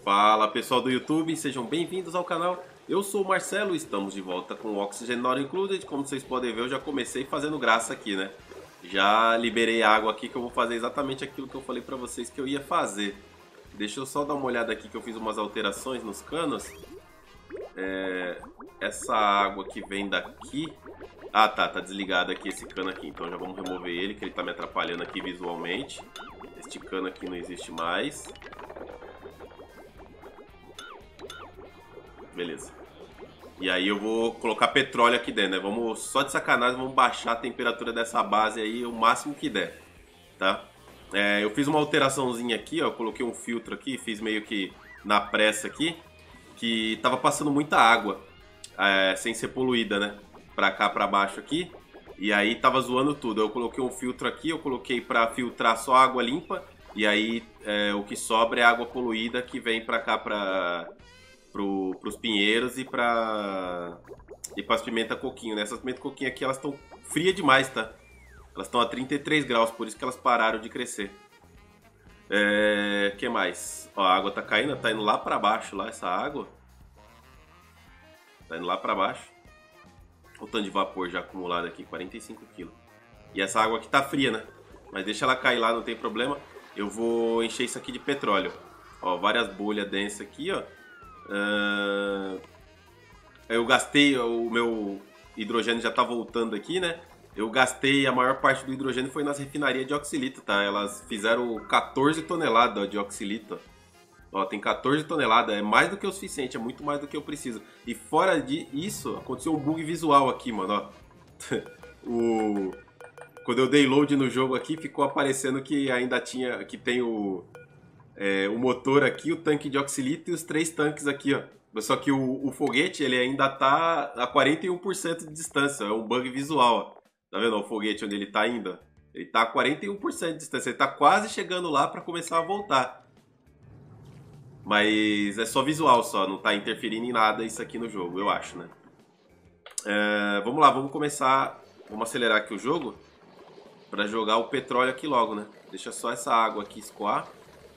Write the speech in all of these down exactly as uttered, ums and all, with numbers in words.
Fala pessoal do YouTube, sejam bem-vindos ao canal. Eu sou o Marcelo, estamos de volta com o Oxygen Not Included. Como vocês podem ver, eu já comecei fazendo graça aqui, né? Já liberei água aqui que eu vou fazer exatamente aquilo que eu falei pra vocês que eu ia fazer. Deixa eu só dar uma olhada aqui que eu fiz umas alterações nos canos. É... Essa água que vem daqui... Ah tá, tá desligado aqui esse cano aqui, então já vamos remover ele, que ele tá me atrapalhando aqui visualmente. Este cano aqui não existe mais. Beleza. E aí eu vou colocar petróleo aqui dentro, né? Vamos, só de sacanagem, vamos baixar a temperatura dessa base aí o máximo que der, tá? É, eu fiz uma alteraçãozinha aqui, ó. Eu coloquei um filtro aqui, fiz meio que na pressa aqui, que tava passando muita água, é, sem ser poluída, né? Pra cá, pra baixo aqui. E aí tava zoando tudo. Eu coloquei um filtro aqui, eu coloquei pra filtrar só água limpa. E aí é, o que sobra é água poluída que vem pra cá, pra... Pro, pros pinheiros e pra e pras pimenta coquinho, né? Essas pimenta coquinho aqui, elas estão frias demais, tá? Elas estão a trinta e três graus, por isso que elas pararam de crescer. É... que mais? Ó, a água tá caindo, tá indo lá pra baixo, lá, essa água. Tá indo lá pra baixo. Olha o tanto de vapor já acumulado aqui, quarenta e cinco quilos. E essa água aqui tá fria, né? Mas deixa ela cair lá, não tem problema. Eu vou encher isso aqui de petróleo. Ó, várias bolhas densas aqui, ó. Uh, eu gastei, o meu hidrogênio já tá voltando aqui, né? Eu gastei, a maior parte do hidrogênio foi nas refinarias de oxilito, tá? Elas fizeram quatorze toneladas de oxilito. Ó, tem quatorze toneladas, é mais do que o suficiente, é muito mais do que eu preciso. E fora disso, aconteceu um bug visual aqui, mano, ó. o... Quando eu dei load no jogo aqui, ficou aparecendo que ainda tinha, que tem o... É, o motor aqui, o tanque de oxilito e os três tanques aqui, ó. Só que o, o foguete, ele ainda tá a quarenta e um por cento de distância. É um bug visual, ó. Tá vendo ó, o foguete onde ele tá ainda? Ele tá a quarenta e um por cento de distância. Ele tá quase chegando lá pra começar a voltar. Mas é só visual só, não tá interferindo em nada isso aqui no jogo, eu acho, né? É, vamos lá, vamos começar... Vamos acelerar aqui o jogo pra jogar o petróleo aqui logo, né? Deixa só essa água aqui escoar.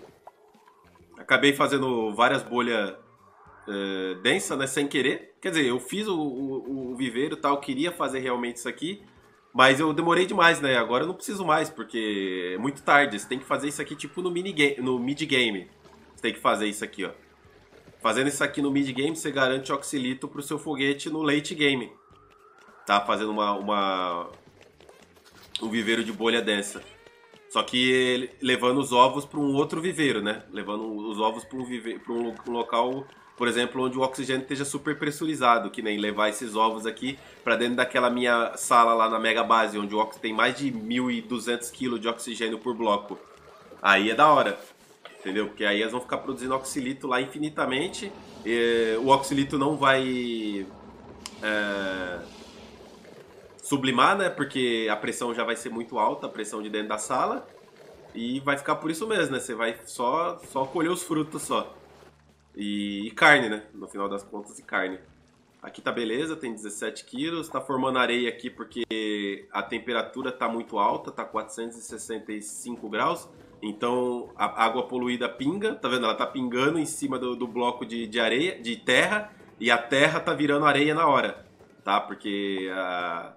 Acabei fazendo várias bolhas uh, densas, né, sem querer. Quer dizer, eu fiz o, o, o viveiro e tal, queria fazer realmente isso aqui, mas eu demorei demais, né? Agora eu não preciso mais, porque é muito tarde. Você tem que fazer isso aqui tipo no, minigame, no mid-game. Você tem que fazer isso aqui, ó. Fazendo isso aqui no mid-game, você garante oxilito pro seu foguete no late game. Tá fazendo uma, uma, um viveiro de bolha densa. Só que levando os ovos para um outro viveiro, né? Levando os ovos para um, vive... um local, por exemplo, onde o oxigênio esteja super pressurizado, que nem levar esses ovos aqui para dentro daquela minha sala lá na Mega Base, onde o ox... tem mais de mil e duzentos quilos de oxigênio por bloco. Aí é da hora, entendeu? Porque aí elas vão ficar produzindo oxilito lá infinitamente. E o oxilito não vai... É... sublimar, né? Porque a pressão já vai ser muito alta, a pressão de dentro da sala. E vai ficar por isso mesmo, né? Você vai só, só colher os frutos só. E, e carne, né? No final das contas, e carne. Aqui tá beleza, tem dezessete quilos. Tá formando areia aqui porque a temperatura tá muito alta, tá quatrocentos e sessenta e cinco graus. Então a água poluída pinga, tá vendo? Ela tá pingando em cima do, do bloco de, de areia, de terra. E a terra tá virando areia na hora, tá? Porque a...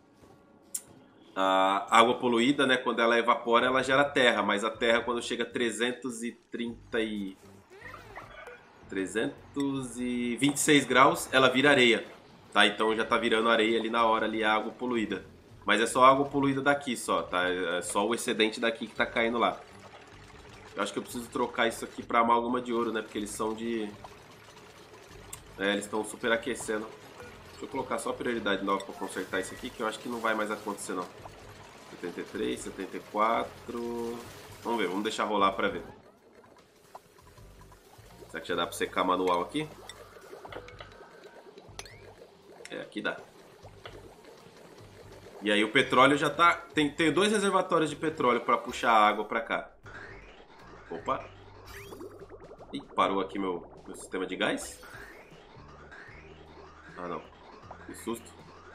A água poluída, né, quando ela evapora, ela gera terra, mas a terra quando chega a trezentos e trinta e... trezentos e vinte e seis graus, ela vira areia, tá? Então já tá virando areia ali na hora, ali a água poluída. Mas é só a água poluída daqui só, tá? É só o excedente daqui que tá caindo lá. Eu acho que eu preciso trocar isso aqui pra amálgama de ouro, né, porque eles são de... É, eles estão superaquecendo. Deixa eu colocar só a prioridade nova para consertar isso aqui, que eu acho que não vai mais acontecer não. setenta e três, setenta e quatro... Vamos ver, vamos deixar rolar para ver. Será que já dá para secar manual aqui? É, aqui dá. E aí o petróleo já tá... Tem, tem dois reservatórios de petróleo para puxar a água para cá. Opa! Ih, parou aqui meu, meu sistema de gás. Ah, não. Que susto.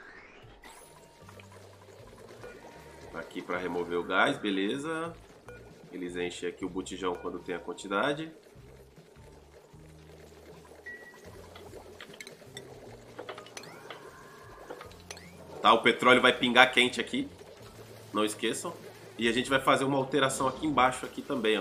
Aqui para remover o gás, beleza. Eles enchem aqui o botijão quando tem a quantidade. Tá? O petróleo vai pingar quente aqui. Não esqueçam. E a gente vai fazer uma alteração aqui embaixo aqui também, ó.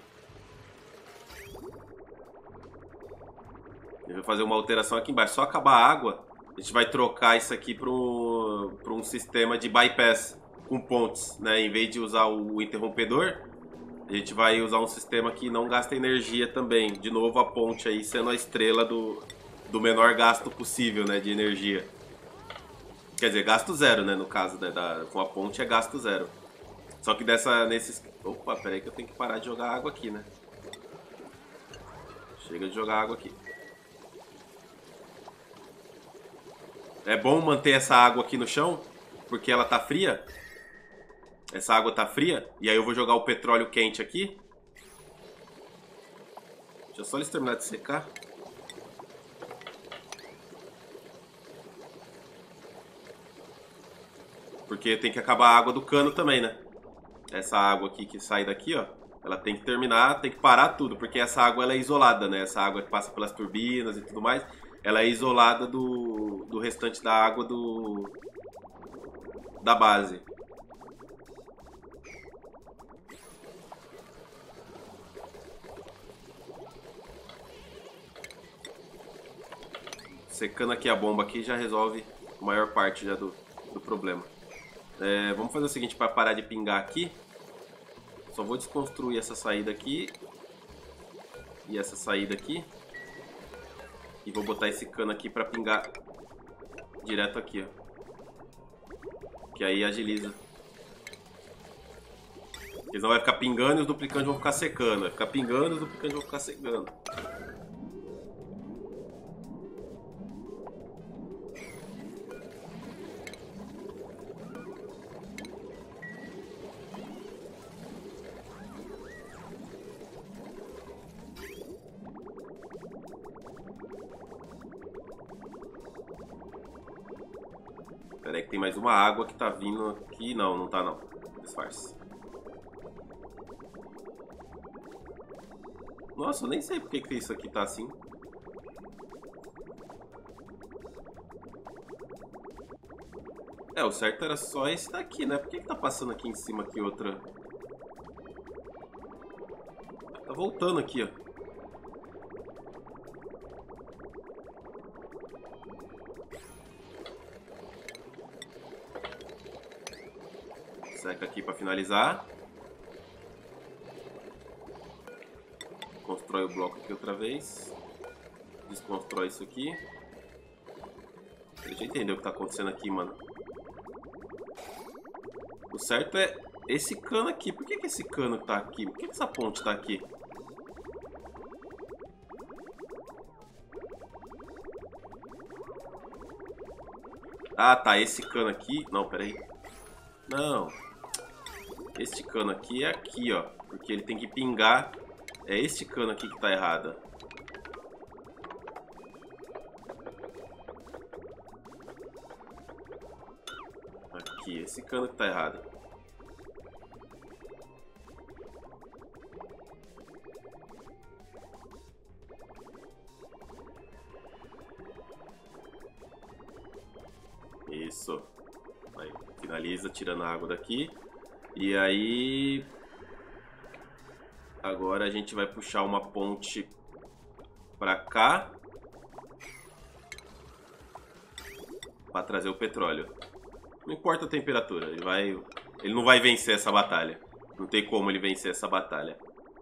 A gente vai fazer uma alteração aqui embaixo. Só acabar a água, a gente vai trocar isso aqui para um, para um sistema de bypass com pontes, né? Em vez de usar o interrompedor, a gente vai usar um sistema que não gasta energia também. De novo, a ponte aí sendo a estrela do, do menor gasto possível, né? De energia. Quer dizer, gasto zero, né? No caso, né, da, com a ponte é gasto zero. Só que dessa, nesses... Opa, peraí que eu tenho que parar de jogar água aqui, né? Chega de jogar água aqui. É bom manter essa água aqui no chão, porque ela tá fria. Essa água tá fria. E aí eu vou jogar o petróleo quente aqui. Deixa só eles terminar de secar. Porque tem que acabar a água do cano também, né? Essa água aqui que sai daqui, ó. Ela tem que terminar, tem que parar tudo. Porque essa água ela é isolada, né? Essa água que passa pelas turbinas e tudo mais. Ela é isolada do, do restante da água do, da base. Secando aqui a bomba aqui já resolve a maior parte já do, do problema. É, vamos fazer o seguinte, para parar de pingar aqui. Só vou desconstruir essa saída aqui. E essa saída aqui. E vou botar esse cano aqui para pingar direto aqui, ó. Que aí agiliza. Porque senão vai ficar pingando e os duplicantes vão ficar secando. Vai ficar pingando e os duplicantes vão ficar secando. Peraí que tem mais uma água que tá vindo aqui. Não, não tá não. Disfarce. Nossa, eu nem sei porque que isso aqui tá assim. É, o certo era só esse daqui, né? Por que que tá passando aqui em cima aqui outra? Tá voltando aqui, ó. Seca aqui para finalizar. Constrói o bloco aqui outra vez. Desconstrói isso aqui. Deixa eu entender o que tá acontecendo aqui, mano. O certo é esse cano aqui. Por que que esse cano tá aqui? Por que que essa ponte tá aqui? Ah, tá. Esse cano aqui... Não, peraí. Não. Este cano aqui é aqui, ó. Porque ele tem que pingar. É este cano aqui que tá errado. Aqui, esse cano que tá errado. Isso. Aí, finaliza tirando a água daqui. E aí... Agora a gente vai puxar uma ponte pra cá. Pra trazer o petróleo. Não importa a temperatura. Ele, vai, ele não vai vencer essa batalha. Não tem como ele vencer essa batalha.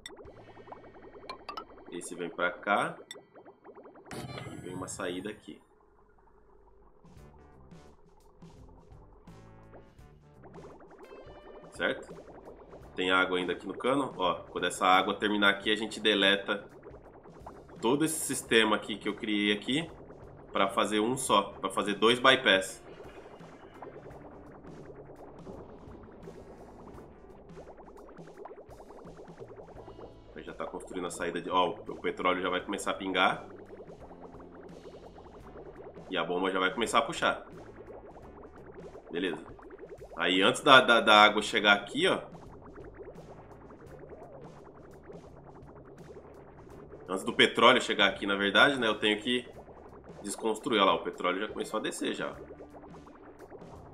Esse vem pra cá. E vem uma saída aqui. Certo? Tem água ainda aqui no cano. Ó, quando essa água terminar aqui, a gente deleta todo esse sistema aqui que eu criei aqui para fazer um só, para fazer dois bypass. Já está construindo a saída de... Ó, o petróleo já vai começar a pingar. E a bomba já vai começar a puxar. Beleza. Aí antes da, da, da água chegar aqui, ó. Antes do petróleo chegar aqui, na verdade, né? Eu tenho que desconstruir. Olha lá, o petróleo já começou a descer já.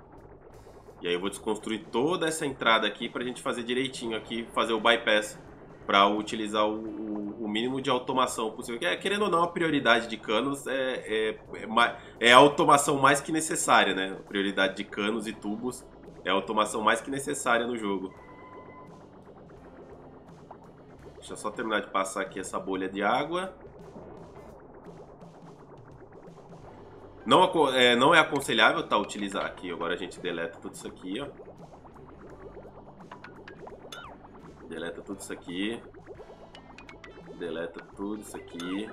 E aí eu vou desconstruir toda essa entrada aqui pra gente fazer direitinho aqui, fazer o bypass para utilizar o, o, o mínimo de automação possível. É, querendo ou não, a prioridade de canos é, é, é, é a automação mais que necessária, né? A prioridade de canos e tubos é a automação mais que necessária no jogo. Deixa eu só terminar de passar aqui essa bolha de água. Não, é, não é aconselhável tá, utilizar aqui. Agora a gente deleta tudo isso aqui, ó. Deleta tudo isso aqui. Deleta tudo isso aqui.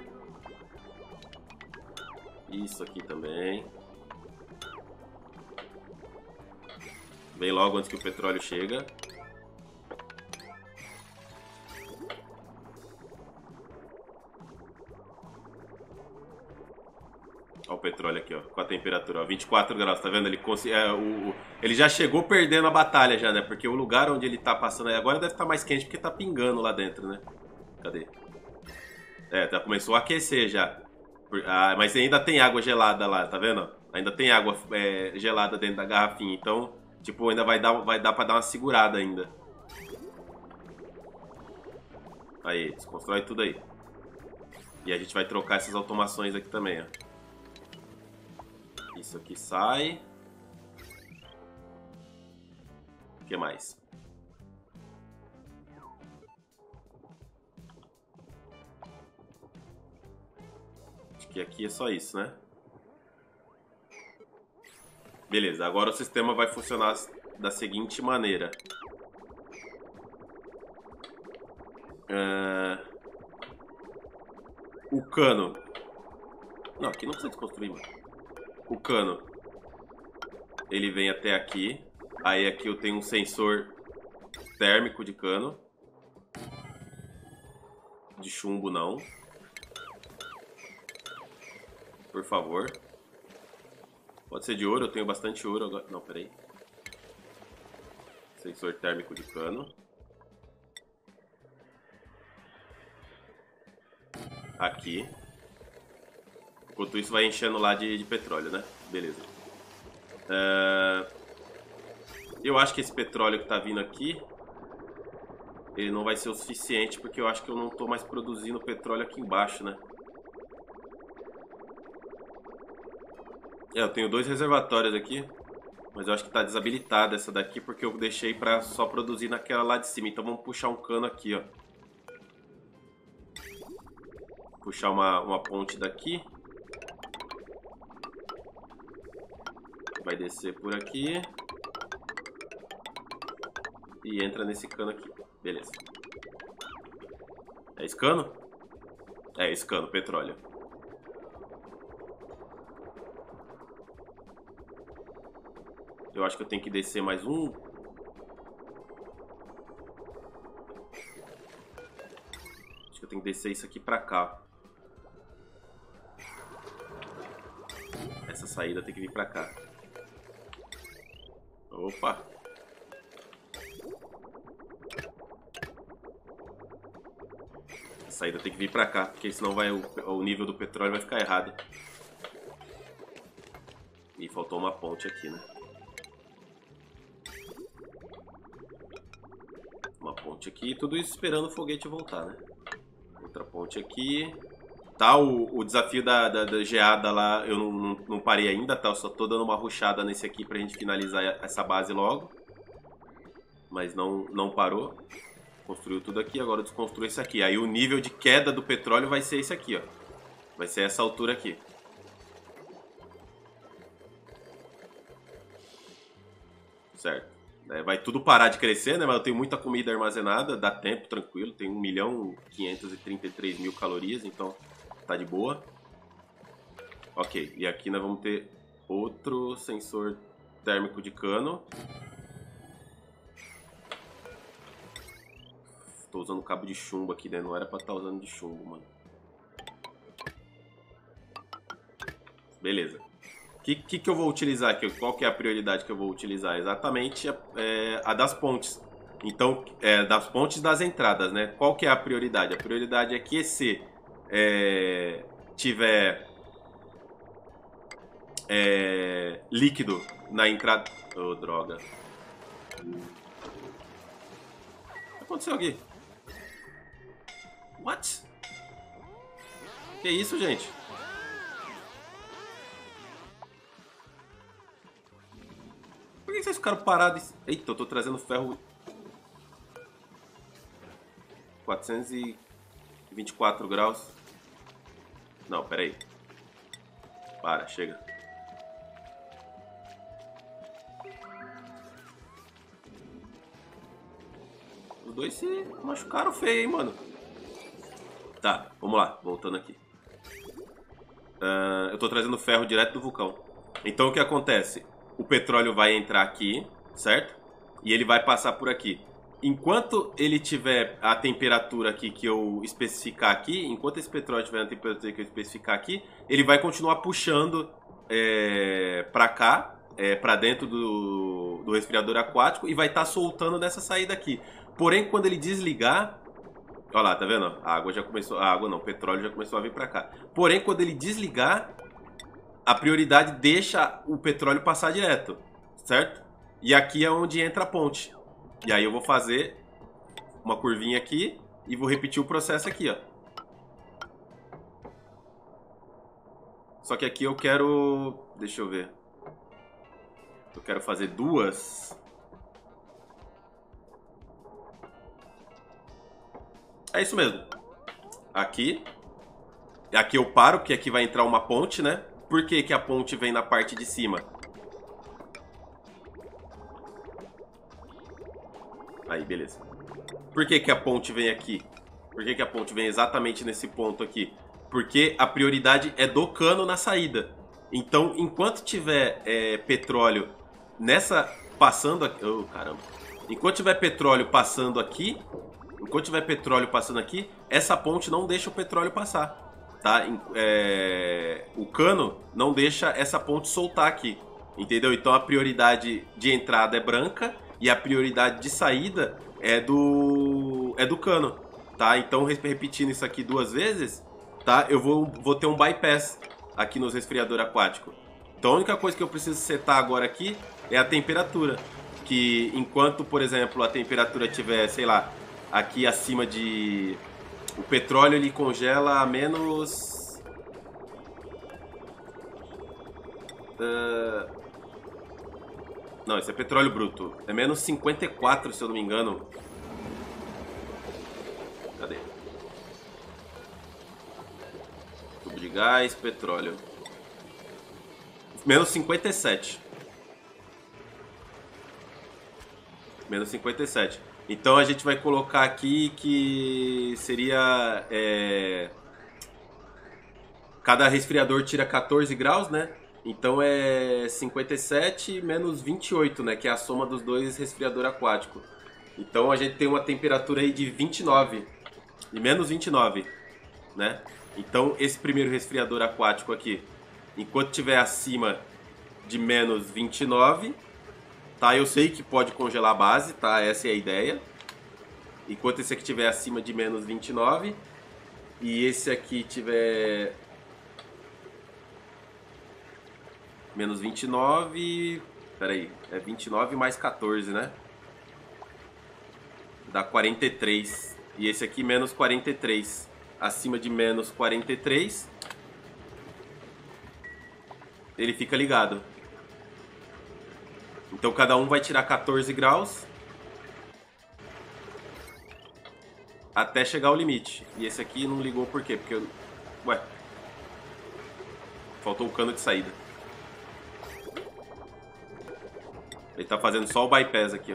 Isso aqui também. Vem logo antes que o petróleo chega. Olha o petróleo aqui, ó, com a temperatura, ó, vinte e quatro graus, tá vendo? Ele, é, o, o, ele já chegou perdendo a batalha já, né? Porque o lugar onde ele tá passando aí agora deve estar mais quente porque tá pingando lá dentro, né? Cadê? É, já começou a aquecer já. Ah, mas ainda tem água gelada lá, tá vendo? Ainda tem água é, gelada dentro da garrafinha, então, tipo, ainda vai dar, vai dar pra dar uma segurada ainda. Aí, desconstrói tudo aí. E a gente vai trocar essas automações aqui também, ó. Isso aqui sai. O que mais? Acho que aqui é só isso, né? Beleza, agora o sistema vai funcionar da seguinte maneira. Uh... O cano. Não, aqui não precisa desconstruir, mano. O cano, ele vem até aqui. Aí aqui eu tenho um sensor térmico de cano. De chumbo não. Por favor. Pode ser de ouro, eu tenho bastante ouro agora. Não, peraí. Sensor térmico de cano. Aqui. Enquanto isso vai enchendo lá de, de petróleo, né? Beleza. Uh, eu acho que esse petróleo que tá vindo aqui, ele não vai ser o suficiente, porque eu acho que eu não tô mais produzindo petróleo aqui embaixo, né? É, eu tenho dois reservatórios aqui, mas eu acho que tá desabilitada essa daqui, porque eu deixei pra só produzir naquela lá de cima. Então vamos puxar um cano aqui, ó. Puxar uma, uma ponte daqui. Vai descer por aqui. E entra nesse cano aqui. Beleza. É esse cano? É esse cano, petróleo. Eu acho que eu tenho que descer mais um. Acho que eu tenho que descer isso aqui pra cá. Essa saída tem que vir pra cá. Opa! A saída tem que vir pra cá, porque senão vai, o, o nível do petróleo vai ficar errado. E faltou uma ponte aqui, né? Uma ponte aqui, tudo isso esperando o foguete voltar, né? Outra ponte aqui. Tá, o, o desafio da, da, da geada lá, eu não, não, não parei ainda, tá? Eu só tô dando uma rushada nesse aqui pra gente finalizar essa base logo. Mas não, não parou. Construiu tudo aqui, agora desconstruiu esse aqui. Aí o nível de queda do petróleo vai ser esse aqui, ó. Vai ser essa altura aqui. Certo. É, vai tudo parar de crescer, né? Mas eu tenho muita comida armazenada, dá tempo, tranquilo. Tem um milhão quinhentos e trinta e três mil calorias, então tá de boa. Ok, e aqui nós vamos ter outro sensor térmico de cano. Tô usando cabo de chumbo aqui, né? Não era pra estar usando de chumbo, mano. Beleza. O que, que, que eu vou utilizar aqui? Qual que é a prioridade que eu vou utilizar? Exatamente a, é, a das pontes. Então, é, das pontes das entradas, né? Qual que é a prioridade? A prioridade é que se é, tiver é, líquido na entrada... Oh, droga. O que aconteceu aqui? What? Que isso, gente? Por que vocês ficaram parados? Eita, eu tô trazendo ferro... quatrocentos e vinte e quatro graus. Não, pera aí. Para, chega. Os dois se machucaram feio, hein, mano. Tá, vamos lá, voltando aqui. Uh, eu tô trazendo ferro direto do vulcão. Então o que acontece? O petróleo vai entrar aqui, certo? E ele vai passar por aqui. Enquanto ele tiver a temperatura aqui que eu especificar aqui, enquanto esse petróleo tiver a temperatura que eu especificar aqui, ele vai continuar puxando é, para cá, é, para dentro do, do resfriador aquático e vai estar tá soltando dessa saída aqui. Porém, quando ele desligar, olha lá, tá vendo? A água já começou, a água não, o petróleo já começou a vir para cá. Porém, quando ele desligar, a prioridade deixa o petróleo passar direto, certo? E aqui é onde entra a ponte. E aí eu vou fazer uma curvinha aqui e vou repetir o processo aqui, ó. Só que aqui eu quero... Deixa eu ver. Eu quero fazer duas. É isso mesmo. Aqui. Aqui eu paro, porque aqui vai entrar uma ponte, né? Por que que a ponte vem na parte de cima? Aí, beleza. Por que que a ponte vem aqui? Por que que a ponte vem exatamente nesse ponto aqui? Porque a prioridade é do cano na saída. Então, enquanto tiver é, petróleo nessa... Passando aqui... Oh, caramba. Enquanto tiver petróleo passando aqui... Enquanto tiver petróleo passando aqui, essa ponte não deixa o petróleo passar. Tá? É, o cano não deixa essa ponte soltar aqui. Entendeu? Então, a prioridade de entrada é branca... E a prioridade de saída é do é do cano, tá? Então, repetindo isso aqui duas vezes, tá? Eu vou, vou ter um bypass aqui nos resfriadores aquáticos. Então, a única coisa que eu preciso setar agora aqui é a temperatura. Que enquanto, por exemplo, a temperatura estiver, sei lá, aqui acima de... O petróleo, ele congela a menos... Uh... Não, esse é petróleo bruto. É menos cinquenta e quatro, se eu não me engano. Cadê? Tubo de gás, petróleo. Menos cinquenta e sete. Menos cinquenta e sete. Então a gente vai colocar aqui que seria... É... Cada resfriador tira quatorze graus, né? Então é cinquenta e sete menos vinte e oito, né? Que é a soma dos dois resfriadores aquáticos. Então a gente tem uma temperatura aí de vinte e nove. E menos vinte e nove, né? Então esse primeiro resfriador aquático aqui, enquanto estiver acima de menos vinte e nove, tá? Eu sei que pode congelar a base, tá? Essa é a ideia. Enquanto esse aqui estiver acima de menos vinte e nove e esse aqui tiver... Menos vinte e nove... Pera aí, é vinte e nove mais quatorze, né? Dá quarenta e três. E esse aqui menos quarenta e três. Acima de menos quarenta e três, ele fica ligado. Então cada um vai tirar quatorze graus até chegar ao limite. E esse aqui não ligou por quê? Porque eu... Ué, faltou o cano de saída. Ele tá fazendo só o bypass aqui, ó.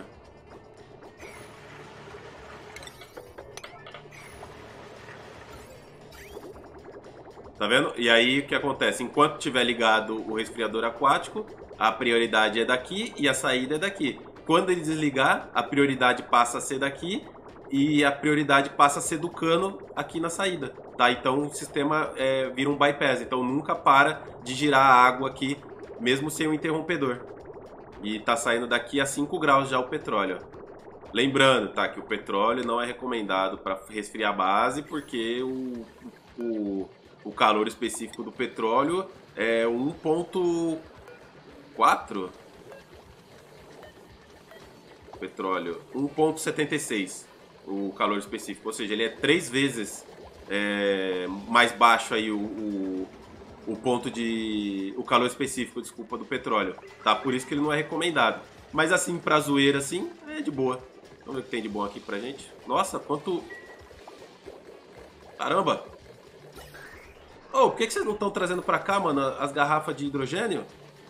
Tá vendo? E aí o que acontece? Enquanto tiver ligado o resfriador aquático, a prioridade é daqui e a saída é daqui. Quando ele desligar, a prioridade passa a ser daqui e a prioridade passa a ser do cano aqui na saída, tá? Então o sistema é, vira um bypass, então nunca para de girar a água aqui, mesmo sem o interrompedor. E tá saindo daqui a cinco graus já o petróleo. Lembrando, tá, que o petróleo não é recomendado para resfriar a base, porque o, o, o calor específico do petróleo é um ponto quatro? petróleo, um ponto setenta e seis o calor específico. Ou seja, ele é três vezes é, mais baixo aí o, o, o ponto de... o calor específico, desculpa, do petróleo. Tá? Por isso que ele não é recomendado. Mas assim, pra zoeira assim, é de boa. Vamos ver o que tem de bom aqui pra gente. Nossa, quanto... Caramba! Oh, por que, que vocês não estão trazendo pra cá, mano, as garrafas de hidrogênio?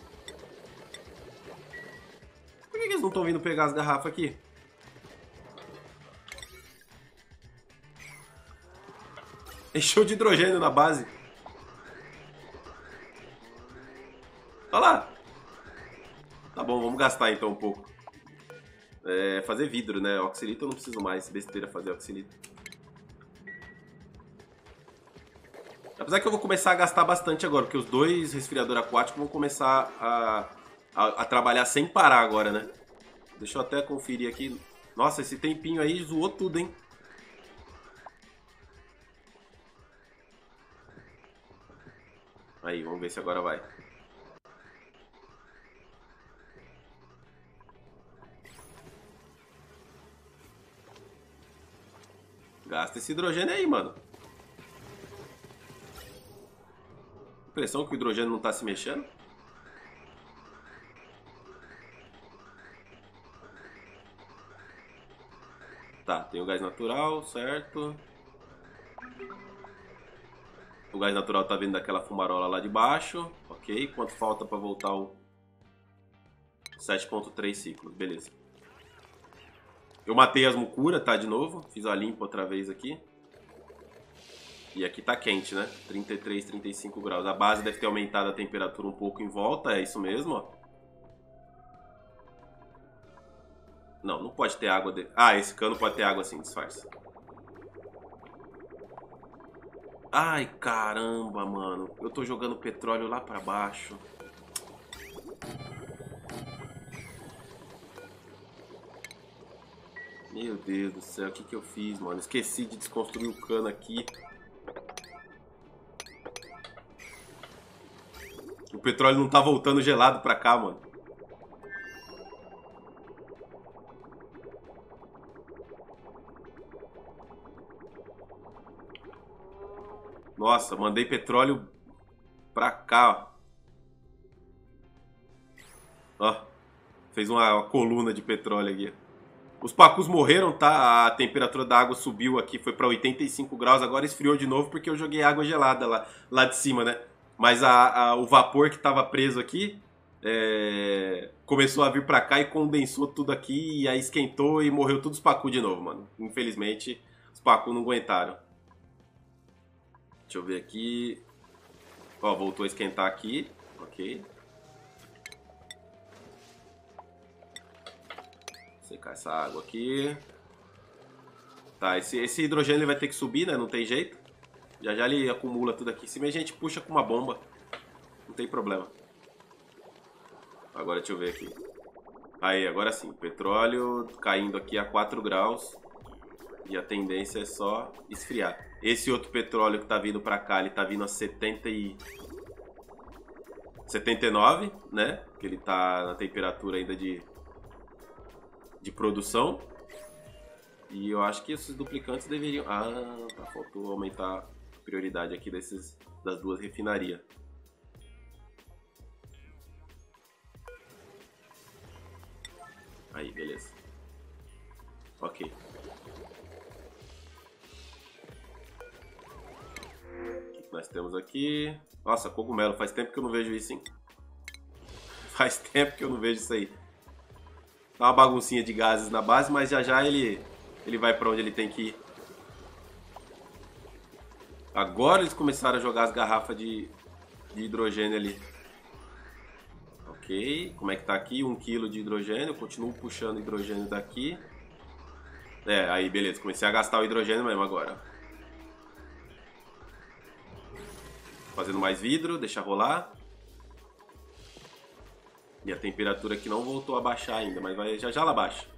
Por que, que eles não estão vindo pegar as garrafas aqui? Encheu de hidrogênio na base. Olha lá. Tá bom, vamos gastar então um pouco. É, fazer vidro, né? Oxilito eu não preciso mais. Besteira fazer oxilito. Apesar que eu vou começar a gastar bastante agora, porque os dois resfriadores aquáticos vão começar a, a, a trabalhar sem parar agora, né? Deixa eu até conferir aqui. Nossa, esse tempinho aí zoou tudo, hein? Aí, vamos ver se agora vai. Gasta esse hidrogênio aí, mano. Impressão que o hidrogênio não tá se mexendo. Tá, tem o gás natural, certo. O gás natural tá vindo daquela fumarola lá de baixo. Ok, quanto falta pra voltar o sete ponto três ciclos, beleza. Eu matei as mucuras, tá, de novo. Fiz a limpa outra vez aqui. E aqui tá quente, né? trinta e três, trinta e cinco graus. A base deve ter aumentado a temperatura um pouco em volta, é isso mesmo, ó. Não, não pode ter água... De... Ah, esse cano pode ter água assim, disfarça. Ai, caramba, mano. Eu tô jogando petróleo lá pra baixo. Meu Deus do céu, o que que eu fiz, mano? Esqueci de desconstruir o cano aqui. O petróleo não tá voltando gelado pra cá, mano. Nossa, mandei petróleo pra cá, ó. Ó, fez uma, uma coluna de petróleo aqui. Os pacus morreram, tá? A temperatura da água subiu aqui, foi pra oitenta e cinco graus. Agora esfriou de novo porque eu joguei água gelada lá, lá de cima, né? Mas a, a, o vapor que tava preso aqui é, começou a vir pra cá e condensou tudo aqui. E aí esquentou e morreu todos os pacus de novo, mano. Infelizmente, os pacus não aguentaram. Deixa eu ver aqui. Ó, voltou a esquentar aqui. Ok. Secar essa água aqui. Tá, esse, esse hidrogênio ele vai ter que subir, né? Não tem jeito. Já já ele acumula tudo aqui em cima e a gente puxa com uma bomba. Não tem problema. Agora deixa eu ver aqui. Aí, agora sim. Petróleo caindo aqui a quatro graus. E a tendência é só esfriar. Esse outro petróleo que tá vindo pra cá, ele tá vindo a setenta e... setenta e nove, né? Que ele tá na temperatura ainda de... de produção. E eu acho que esses duplicantes deveriam... Ah, tá, faltou aumentar a prioridade aqui desses, das duas refinarias. Aí, beleza. Ok. O que nós temos aqui? Nossa, cogumelo. Faz tempo que eu não vejo isso, hein? Faz tempo que eu não vejo isso aí. Dá uma baguncinha de gases na base, mas já já ele, ele vai pra onde ele tem que ir. Agora eles começaram a jogar as garrafas de, de hidrogênio ali. Ok, como é que tá aqui? Um quilo de hidrogênio, eu continuo puxando hidrogênio daqui. É, aí beleza, comecei a gastar o hidrogênio mesmo agora. Fazendo mais vidro, deixa rolar. E a temperatura aqui não voltou a baixar ainda, mas vai, já já ela baixa.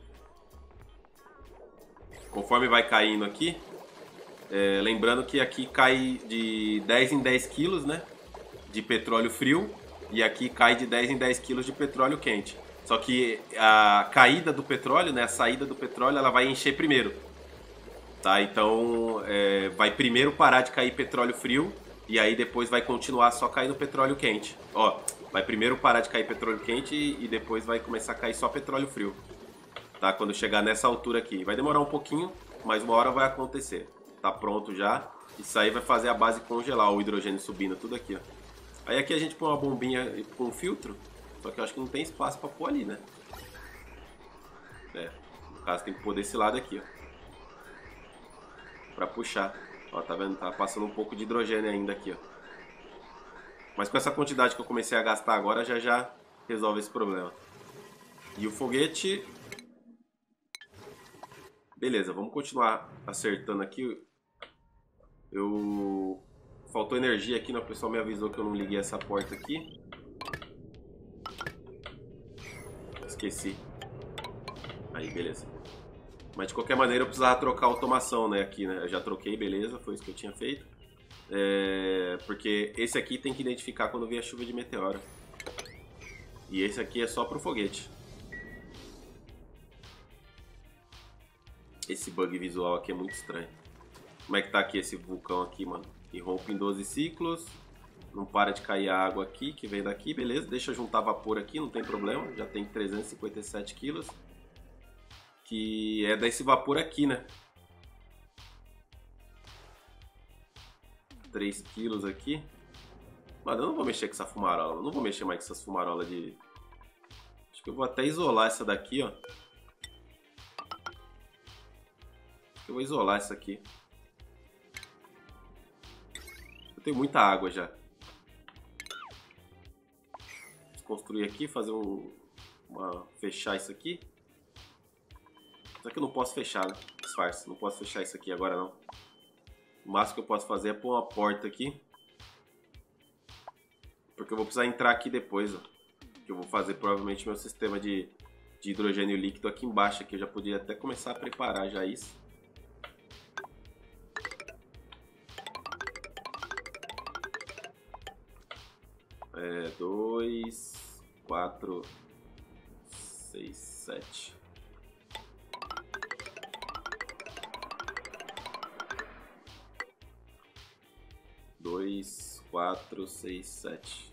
Conforme vai caindo aqui, é, lembrando que aqui cai de dez em dez quilos, né, de petróleo frio. E aqui cai de dez em dez quilos de petróleo quente. Só que a caída do petróleo, né, a saída do petróleo, ela vai encher primeiro. Tá? Então é, vai primeiro parar de cair petróleo frio e aí depois vai continuar só caindo petróleo quente. Ó, vai primeiro parar de cair petróleo quente e depois vai começar a cair só petróleo frio. Tá? Quando chegar nessa altura aqui. Vai demorar um pouquinho, mas uma hora vai acontecer. Tá pronto já. Isso aí vai fazer a base congelar, o hidrogênio subindo tudo aqui, ó. Aí aqui a gente põe uma bombinha com um filtro, só que eu acho que não tem espaço pra pôr ali, né? É, no caso tem que pôr desse lado aqui, ó. Pra puxar. Ó, tá vendo? Tá passando um pouco de hidrogênio ainda aqui, ó. Mas com essa quantidade que eu comecei a gastar agora, já já resolve esse problema. E o foguete... Beleza, vamos continuar acertando aqui. Eu... Faltou energia aqui, né? O pessoal me avisou que eu não liguei essa porta aqui. Esqueci. Aí, beleza. Mas de qualquer maneira eu precisava trocar a automação, né? Aqui, né? Eu já troquei, beleza. Foi isso que eu tinha feito. É... Porque esse aqui tem que identificar quando vier a chuva de meteoro. E esse aqui é só pro foguete. Esse bug visual aqui é muito estranho. Como é que tá aqui esse vulcão aqui, mano? Irrompe em doze ciclos. Não para de cair a água aqui, que vem daqui, beleza. Deixa eu juntar vapor aqui, não tem problema. Já tem trezentos e cinquenta e sete quilos. Que é desse vapor aqui, né? três quilos aqui. Mas eu não vou mexer com essa fumarola. Eu não vou mexer mais com essas fumarolas de... Acho que eu vou até isolar essa daqui, ó. Eu vou isolar essa aqui. Eu tenho muita água já. Vou construir aqui, fazer um... Uma, fechar isso aqui. Só que eu não posso fechar, né? Disfarce. Não posso fechar isso aqui agora, não. O máximo que eu posso fazer é pôr uma porta aqui. Porque eu vou precisar entrar aqui depois, ó. Que eu vou fazer provavelmente meu sistema de, de hidrogênio líquido aqui embaixo. Aqui eu já podia até começar a preparar já isso. É, dois, quatro, seis, sete. Dois, quatro, seis, sete.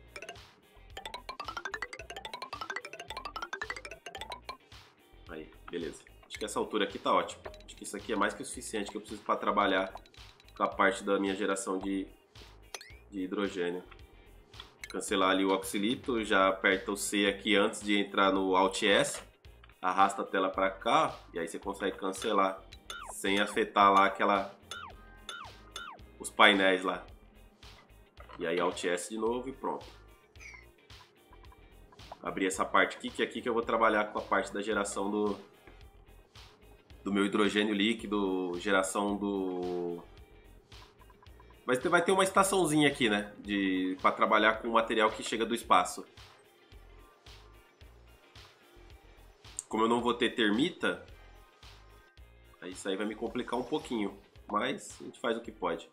Aí, beleza. Acho que essa altura aqui tá ótimo. Acho que isso aqui é mais que o suficiente que eu preciso para trabalhar com a parte da minha geração de, de hidrogênio. Cancelar ali o oxilito, já aperta o C aqui antes de entrar no Alt S, arrasta a tela para cá e aí você consegue cancelar sem afetar lá aquela os painéis lá. E aí Alt S de novo e pronto. Abrir essa parte aqui, que é aqui que eu vou trabalhar com a parte da geração do do meu hidrogênio líquido, geração do... Mas vai ter uma estaçãozinha aqui, né? De, pra trabalhar com o material que chega do espaço. Como eu não vou ter termita, aí isso aí vai me complicar um pouquinho. Mas a gente faz o que pode.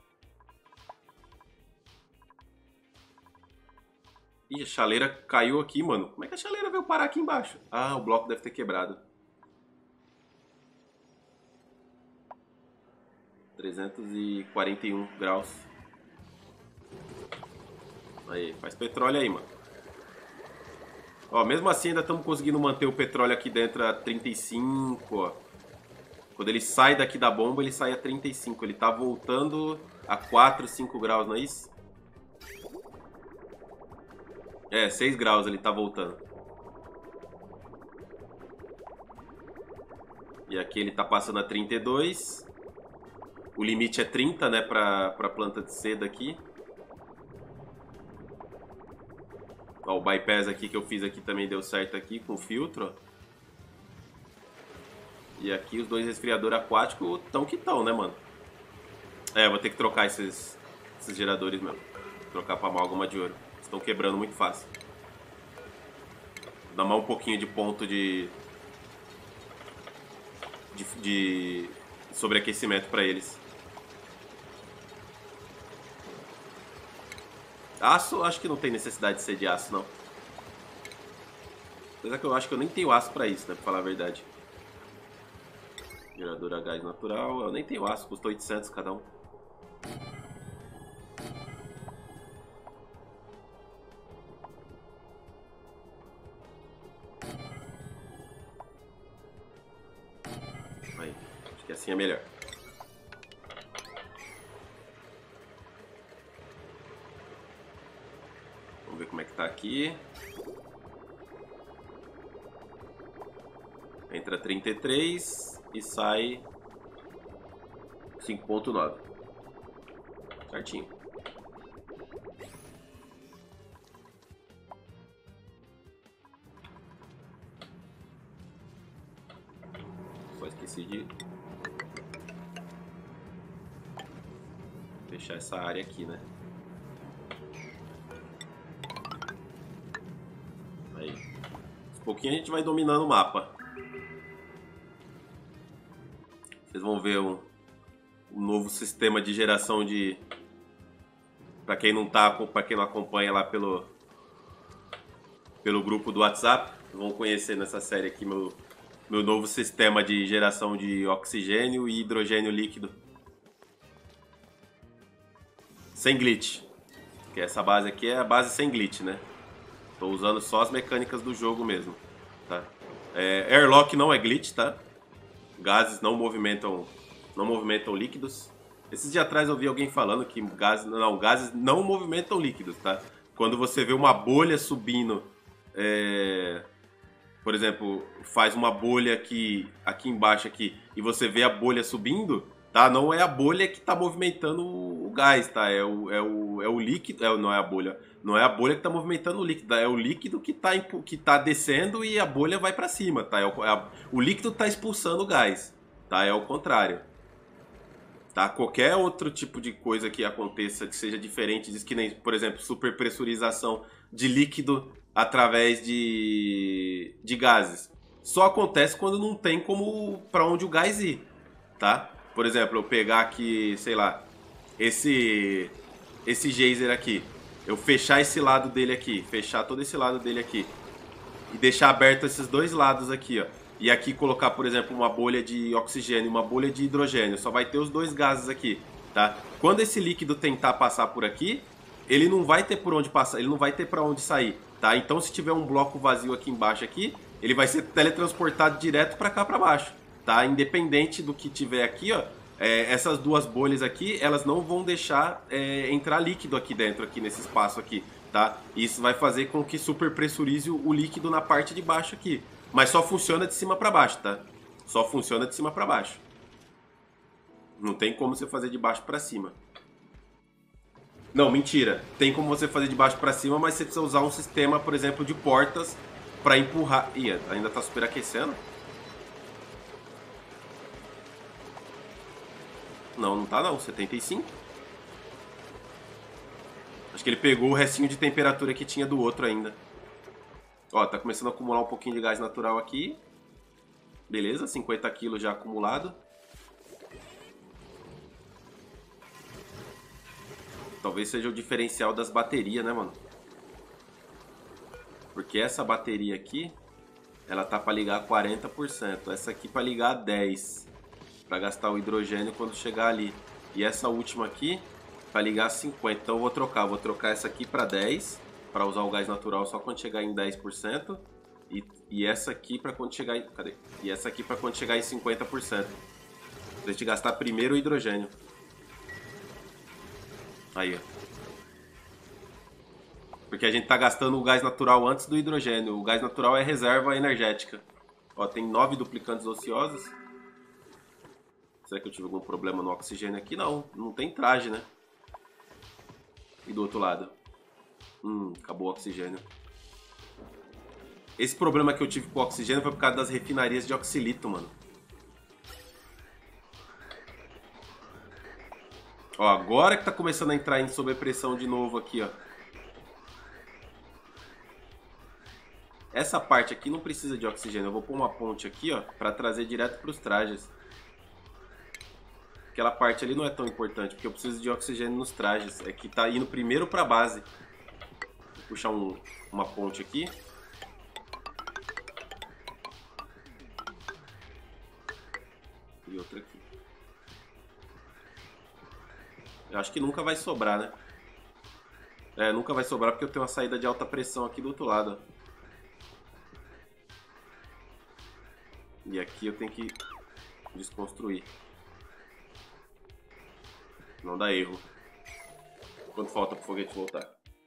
Ih, a chaleira caiu aqui, mano. Como é que a chaleira veio parar aqui embaixo? Ah, o bloco deve ter quebrado. trezentos e quarenta e um graus. Aí, faz petróleo aí, mano. Ó, mesmo assim ainda estamos conseguindo manter o petróleo aqui dentro a trinta e cinco, ó. Quando ele sai daqui da bomba, ele sai a trinta e cinco. Ele tá voltando a quatro, cinco graus, não é isso? É, seis graus ele tá voltando. E aqui ele tá passando a trinta e dois. O limite é trinta, né, pra, pra planta de seda aqui. Ó, o bypass aqui que eu fiz aqui também deu certo aqui com o filtro, ó. E aqui os dois resfriadores aquáticos tão que tão, né, mano? É, vou ter que trocar esses, esses geradores mesmo. Trocar pra amálgama de ouro. Estão quebrando muito fácil. Vou dar mais um pouquinho de ponto de... De... de sobreaquecimento pra eles. Aço, acho que não tem necessidade de ser de aço, não. Apesar que eu acho que eu nem tenho aço pra isso, né? Pra falar a verdade. Gerador a gás natural. Eu nem tenho aço, custou oitocentos cada um. Aí, acho que assim é melhor. Vamos ver como é que tá aqui. Entra trinta e três e sai cinco ponto nove. Certinho. Só esqueci de fechar essa área aqui, né? Aí. Aos pouquinho a gente vai dominando o mapa. Vocês vão ver um, um novo sistema de geração de... Para quem não tá, para quem não acompanha lá pelo pelo grupo do WhatsApp, vão conhecer nessa série aqui meu meu novo sistema de geração de oxigênio e hidrogênio líquido. Sem glitch. Porque essa base aqui é a base sem glitch, né? Tô usando só as mecânicas do jogo mesmo, tá? É, airlock não é glitch, tá? Gases não movimentam, não movimentam líquidos. Esses dias atrás eu vi alguém falando que gases não, gases não movimentam líquidos, tá? Quando você vê uma bolha subindo, é, por exemplo, faz uma bolha aqui, aqui embaixo aqui, e você vê a bolha subindo, tá? Não é a bolha que está movimentando o gás, tá? É o, é o, é o líquido, é, não é a bolha, não é a bolha que está movimentando o líquido, é o líquido que está que tá descendo e a bolha vai para cima, tá? É o, é a, o líquido está expulsando o gás, tá? É o contrário. Tá? Qualquer outro tipo de coisa que aconteça que seja diferente disso, que nem, por exemplo, superpressurização de líquido através de, de gases, só acontece quando não tem como para onde o gás ir, tá? Por exemplo, eu pegar aqui, sei lá, esse esse geyser aqui, eu fechar esse lado dele aqui, fechar todo esse lado dele aqui e deixar aberto esses dois lados aqui, ó. E aqui colocar, por exemplo, uma bolha de oxigênio, uma bolha de hidrogênio. Só vai ter os dois gases aqui, tá? Quando esse líquido tentar passar por aqui, ele não vai ter por onde passar, ele não vai ter para onde sair, tá? Então, se tiver um bloco vazio aqui embaixo aqui, ele vai ser teletransportado direto para cá para baixo, tá? Independente do que tiver aqui, ó, é, essas duas bolhas aqui, elas não vão deixar é, entrar líquido aqui dentro, aqui nesse espaço aqui, tá? Isso vai fazer com que superpressurize o líquido na parte de baixo aqui. Mas só funciona de cima para baixo, tá? Só funciona de cima para baixo. Não tem como você fazer de baixo para cima. Não, mentira. Tem como você fazer de baixo para cima, mas você precisa usar um sistema, por exemplo, de portas para empurrar. Ih, ainda tá superaquecendo? Não, não tá não. setenta e cinco. Acho que ele pegou o restinho de temperatura que tinha do outro ainda. Ó, tá começando a acumular um pouquinho de gás natural aqui. Beleza, cinquenta quilos já acumulado. Talvez seja o diferencial das baterias, né, mano? Porque essa bateria aqui, ela tá pra ligar a quarenta por cento. Essa aqui pra ligar a dez por cento. Pra gastar o hidrogênio quando chegar ali. E essa última aqui, pra ligar a cinquenta por cento. Então eu vou trocar. Vou trocar essa aqui pra dez por cento. Para usar o gás natural só quando chegar em dez por cento e, e essa aqui para quando chegar em, cadê? E essa aqui para quando chegar em cinquenta por cento. Pra gente gastar primeiro o hidrogênio. Aí, ó. Porque a gente tá gastando o gás natural antes do hidrogênio. O gás natural é reserva energética. Ó, tem nove duplicantes ociosos. Será que eu tive algum problema no oxigênio aqui? Não, não tem traje, né? E do outro lado? Hum, acabou o oxigênio. Esse problema que eu tive com o oxigênio foi por causa das refinarias de oxilito, mano. Ó, agora que tá começando a entrar em sobrepressão de novo aqui, ó. Essa parte aqui não precisa de oxigênio. Eu vou pôr uma ponte aqui, ó, pra trazer direto pros trajes. Aquela parte ali não é tão importante, porque eu preciso de oxigênio nos trajes. É que tá indo primeiro pra base. Vou puxar um, uma ponte aqui. E outra aqui. Eu acho que nunca vai sobrar, né? É, nunca vai sobrar porque eu tenho uma saída de alta pressão aqui do outro lado. E aqui eu tenho que desconstruir. Não dá erro. Quanto falta pro foguete voltar?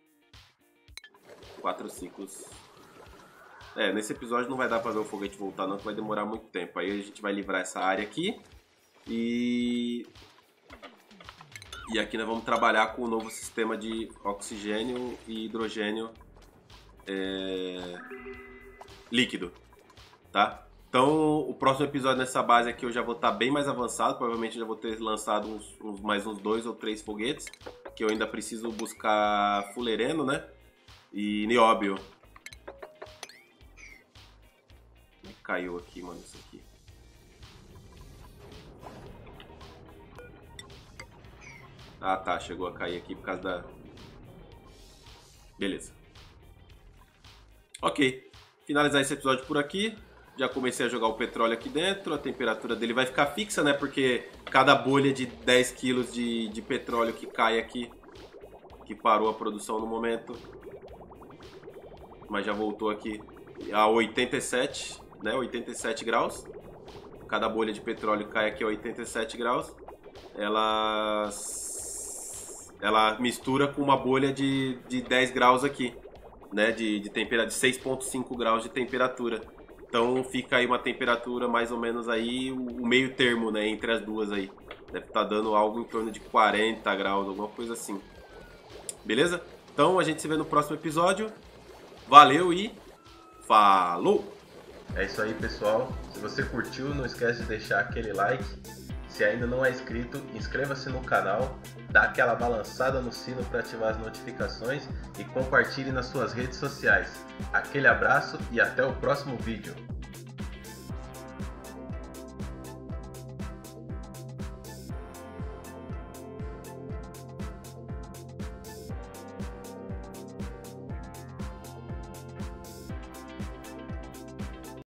Quatro ciclos. É, nesse episódio não vai dar pra ver o foguete voltar não, que vai demorar muito tempo. Aí a gente vai livrar essa área aqui. E... E aqui nós vamos trabalhar com o novo sistema de oxigênio e hidrogênio é... líquido, tá? Então, o próximo episódio nessa base aqui eu já vou estar bem mais avançado. Provavelmente já vou ter lançado uns, uns, mais uns dois ou três foguetes. Que eu ainda preciso buscar fulereno, né? E nióbio. Caiu aqui, mano, isso aqui. Ah, tá. Chegou a cair aqui por causa da... Beleza. Ok. Finalizar esse episódio por aqui. Já comecei a jogar o petróleo aqui dentro. A temperatura dele vai ficar fixa, né? Porque cada bolha de dez quilos de, de petróleo que cai aqui, que parou a produção no momento, mas já voltou aqui a oitenta e sete, né? oitenta e sete graus. Cada bolha de petróleo cai aqui a oitenta e sete graus. Ela, ela mistura com uma bolha de, de dez graus aqui, né? De, de, tempera, de seis ponto cinco graus de temperatura. Então fica aí uma temperatura mais ou menos aí, o meio termo, né, entre as duas aí. Deve estar dando algo em torno de quarenta graus, alguma coisa assim. Beleza? Então a gente se vê no próximo episódio. Valeu e falou! É isso aí, pessoal. Se você curtiu, não esquece de deixar aquele like. Se ainda não é inscrito, inscreva-se no canal, dá aquela balançada no sino para ativar as notificações e compartilhe nas suas redes sociais. Aquele abraço e até o próximo vídeo.